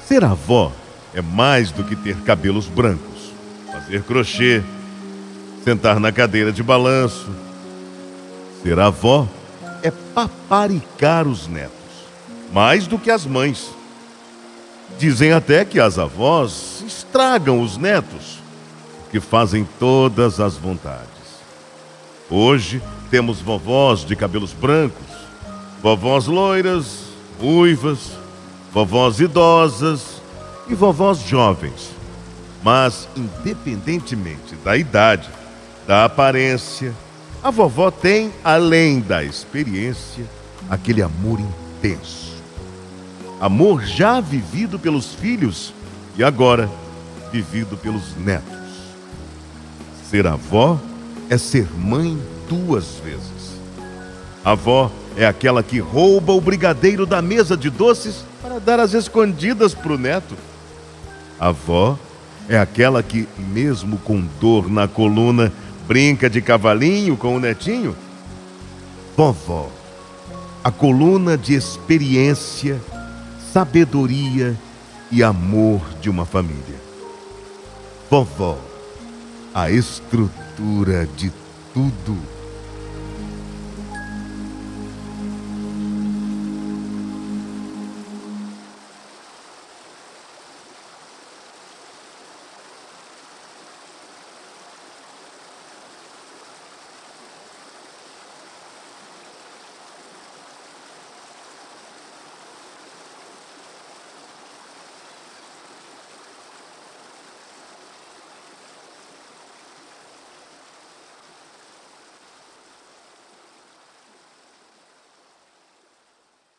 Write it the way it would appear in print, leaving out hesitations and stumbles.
Ser avó é mais do que ter cabelos brancos, fazer crochê, sentar na cadeira de balanço. Ser avó é paparicar os netos, mais do que as mães. Dizem até que as avós estragam os netos, que fazem todas as vontades. Hoje temos vovós de cabelos brancos, vovós loiras, ruivas, vovós idosas e vovós jovens. Mas, independentemente da idade, da aparência, a vovó tem, além da experiência, aquele amor intenso. Amor já vivido pelos filhos e agora vivido pelos netos. Ser avó é ser mãe 2 vezes. A avó é aquela que rouba o brigadeiro da mesa de doces para dar às escondidas para o neto. A avó é aquela que, mesmo com dor na coluna, brinca de cavalinho com o netinho. Vovó, a coluna de experiência, sabedoria e amor de uma família. Vovó, a estrutura de tudo.